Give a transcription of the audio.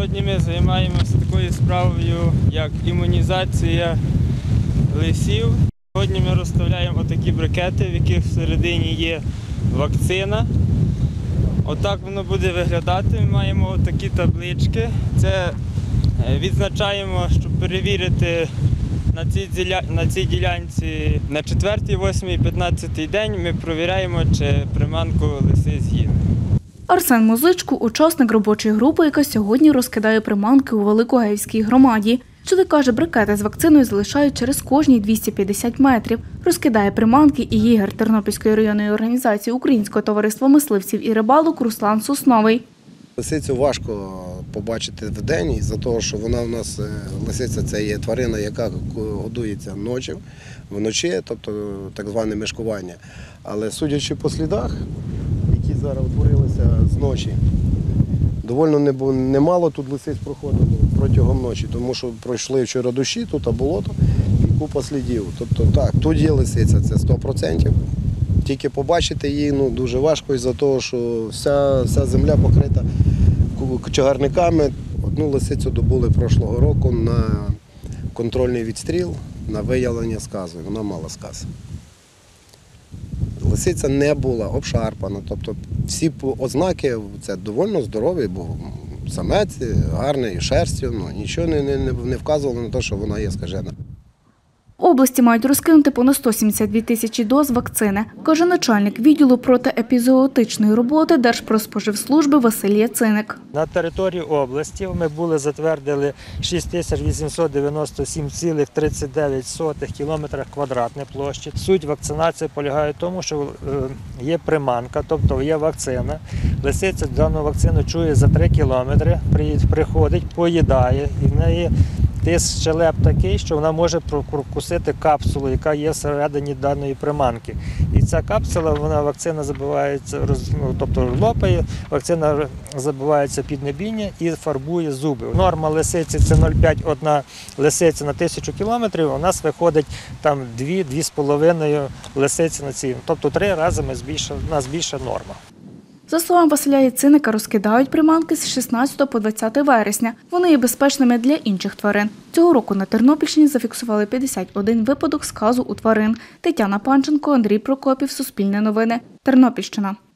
Сьогодні ми займаємося такою справою, як імунізація лисів. Сьогодні ми розставляємо отакі брикети, в яких всередині є вакцина. Отак воно буде виглядати. Ми маємо отакі таблички. Це відзначаємо, щоб перевірити на цій ділянці на 4-й, 8-й, 15-й день ми перевіряємо, чи приманку лиси з'їли. Арсен Музичко – учасник робочої групи, яка сьогодні розкидає приманки у Великогейській громаді. Чоловік каже, брикети з вакциною залишають через кожні 250 метрів. Розкидає приманки і єгер Тернопільської районної організації Українського товариства мисливців і рибалок Руслан Сосновий. Лисицю важко побачити вдень, із-за того, що вона у нас, лисиця – це є тварина, яка годується ночі, вночі, тобто так зване мишкування. Але судячи по слідах, які зараз утворилися з ночі, доволі немало тут лисиць проходило протягом ночі, тому що пройшли вчора дощі, тут болото і купа слідів. Тобто так, тут є лисиця, це 100%. Тільки побачити її дуже важко із-за того, що вся земля покрита чагарниками. Одну лисицю добули прошлого року на контрольний відстріл, на виявлення сказу. Вона мала сказ. Лисиця не була обшарпана, тобто всі ознаки, це доволі здоровий, бо самець гарний, шерстю, нічого не вказувало на те, що вона є скажена. В області мають розкинути понад 172 тисячі доз вакцини, каже начальник відділу протиепізоотичної роботи Держпродспоживслужби Василь Яциник. На території області ми затвердили 6897,39 кілометрів квадратної площі. Суть вакцинації полягає в тому, що є приманка, тобто є вакцина. Лисиця дану вакцину чує за 3 кілометри, приходить, поїдає і в неї тиск щелеп такий, що вона може прокусити капсулу, яка є всередині даної приманки. І ця капсула, вакцина забивається, тобто лопає, вакцина забивається під небіння і фарбує зуби. Норма лисиці – це 0,5-1 лисиця на 1000 кілометрів, у нас виходить там 2-2,5 лисиці на цій. Тобто 3 рази у нас більша норма. За словами Василя Яциника, розкидають приманки з 16 по 20 вересня. Вони є безпечними для інших тварин. Цього року на Тернопільщині зафіксували 51 випадок сказу у тварин. Тетяна Панченко, Андрій Прокопів, Суспільне новини, Тернопільщина.